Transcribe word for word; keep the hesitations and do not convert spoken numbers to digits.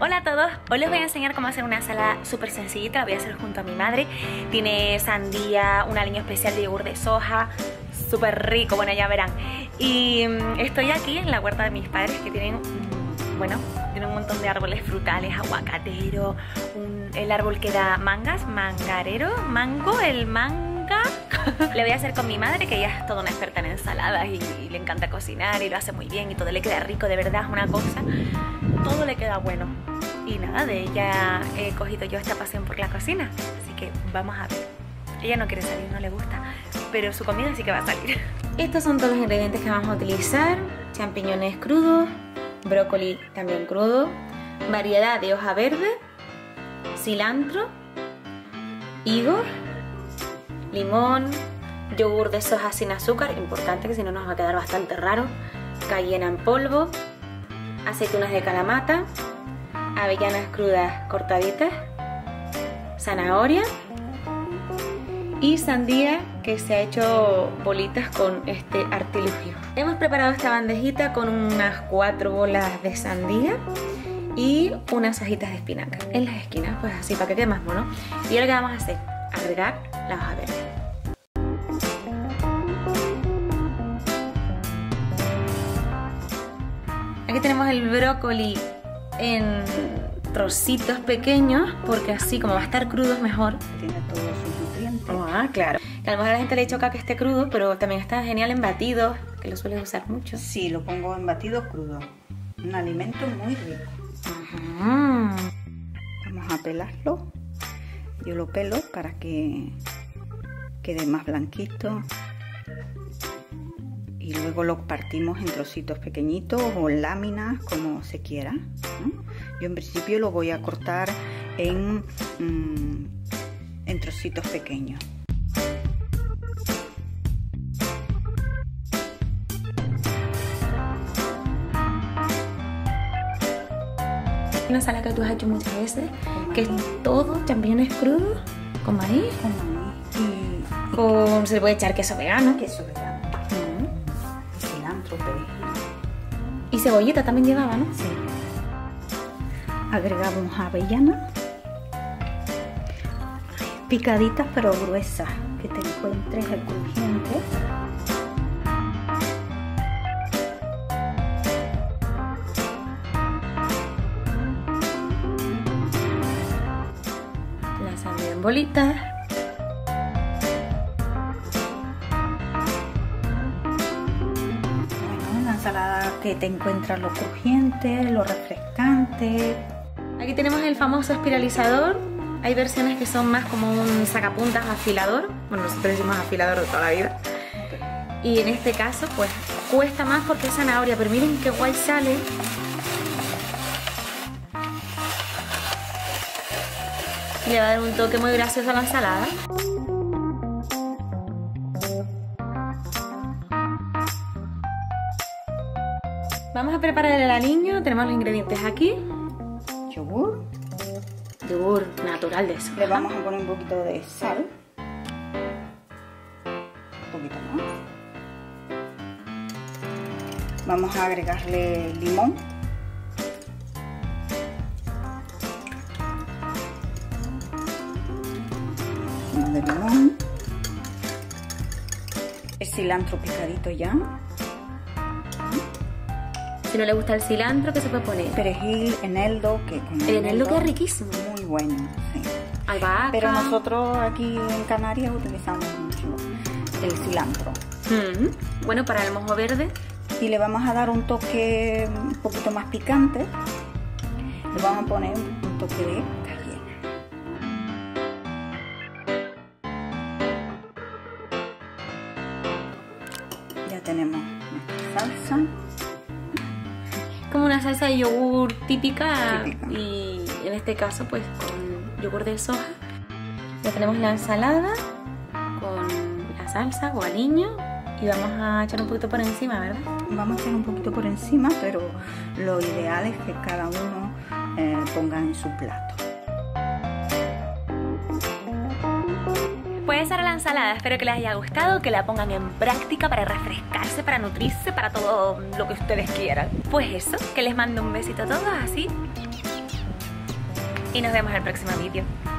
Hola a todos, hoy les voy a enseñar cómo hacer una ensalada súper sencillita. La voy a hacer junto a mi madre. Tiene sandía, un aliño especial de yogur de soja, súper rico, bueno, ya verán. Y um, estoy aquí en la huerta de mis padres, que tienen, um, bueno, tienen un montón de árboles frutales, aguacatero, un, el árbol que da mangas, mangarero, mango, el manga. Le voy a hacer con mi madre, que ella es toda una experta en ensaladas y, y le encanta cocinar y lo hace muy bien y todo le queda rico, de verdad es una cosa, todo le queda bueno. Y nada, de ella he cogido yo esta pasión por la cocina, así que vamos a ver. Ella no quiere salir, no le gusta, pero su comida sí que va a salir. Estos son todos los ingredientes que vamos a utilizar: champiñones crudos, brócoli también crudo, variedad de hoja verde, cilantro, higos, limón, yogur de soja sin azúcar, importante que si no nos va a quedar bastante raro, cayena en polvo, aceitunas de kalamata, avellanas crudas cortaditas, zanahoria y sandía que se ha hecho bolitas con este artilugio. Hemos preparado esta bandejita con unas cuatro bolas de sandía y unas hojitas de espinaca en las esquinas, pues así para que quede más mono. Y ahora, ¿qué vamos a hacer? Agregar la hoja verde. Aquí tenemos el brócoli en trocitos pequeños, porque así como va a estar crudo es mejor. Tiene todos sus nutrientes. Ah, claro. Que a lo mejor a la gente le choca que esté crudo, pero también está genial en batidos, que lo sueles usar mucho. Sí, lo pongo en batidos crudos. Un alimento muy rico. Uh-huh. Vamos a pelarlo. Yo lo pelo para que quede más blanquito. Y luego lo partimos en trocitos pequeñitos o en láminas, como se quiera, ¿no? Yo en principio lo voy a cortar en, mmm, en trocitos pequeños. Una ensalada que tú has hecho muchas veces, que es todo champiñones crudos con maíz, con maíz y con, se le puede echar queso vegano, queso vegano, uh-huh. cilantro, perejil y cebollita también llevaba, ¿no? Sí. Agregamos avellanas picaditas pero gruesas, que te encuentres el crujiente. La sandía en bolitas. Bueno, una ensalada que te encuentras lo crujiente, lo refrescante. Aquí tenemos el famoso espiralizador. Hay versiones que son más como un sacapuntas afilador. Bueno, nosotros decimos afilador de toda la vida. Y en este caso, pues, cuesta más porque es zanahoria. Pero miren qué guay sale. Le va a dar un toque muy gracioso a la ensalada. Vamos a preparar el aliño. Tenemos los ingredientes aquí. Yogur. Yogur natural de soja. Le vamos a poner un poquito de sal. Un poquito más. Vamos a agregarle limón. Uno de limón. El cilantro picadito ya. Si no le gusta el cilantro, ¿qué se puede poner? Perejil, eneldo, que con el eneldo que es riquísimo. Muy bueno, sí. Albahaca. Pero nosotros aquí en Canarias utilizamos mucho el cilantro. Mm-hmm. Bueno, para el mojo verde. Y le vamos a dar un toque un poquito más picante. Le vamos a poner un toque de cayena. Ya tenemos nuestra salsa. Como una salsa de yogur típica, típica y en este caso pues con yogur de soja. Ya tenemos la ensalada con la salsa o aliño y vamos a echar un poquito por encima, ¿verdad? Vamos a echar un poquito por encima, pero lo ideal es que cada uno eh, ponga en su plato. Pues esa era la ensalada, espero que les haya gustado, que la pongan en práctica para refrescarse, para nutrirse, para todo lo que ustedes quieran. Pues eso, que les mando un besito a todos, así y nos vemos en el próximo vídeo.